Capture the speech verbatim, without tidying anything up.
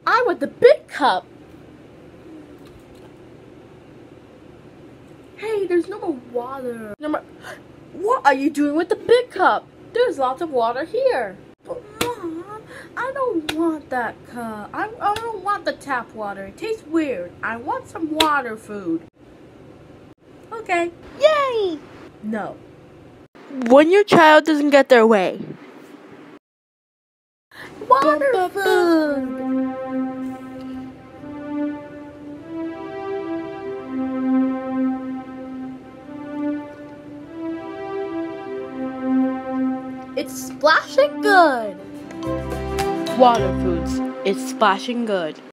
I want the big cup. Hey, there's no more water. No more. What are you doing with the big cup? There's lots of water here. But Mom, I don't want that cup. I, I don't want the tap water. It tastes weird. I want some water food. Okay. Yay! No. When your child doesn't get their way. Water food. It's splashing good. Water foods. It's splashing good.